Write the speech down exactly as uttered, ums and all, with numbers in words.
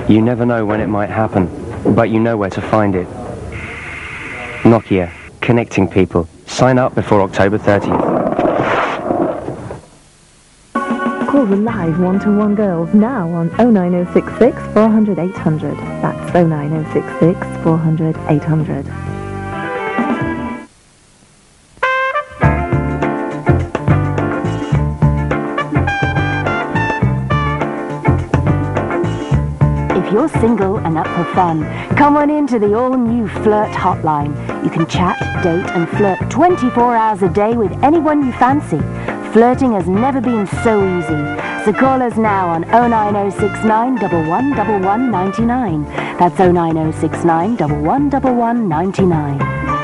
You never know when it might happen, but you know where to find it. Nokia, connecting people. Sign up before October thirtieth. Call the live one-to-one girls now on oh nine oh six six, four hundred, eight hundred. That's oh nine oh six six, four hundred, eight hundred. If you're single and up for fun, come on into the all-new Flirt hotline. You can chat, date and flirt twenty-four hours a day with anyone you fancy. Flirting has never been so easy. So call us now on oh nine oh six nine, one one one one nine nine. That's oh nine oh six nine, one one one one nine nine.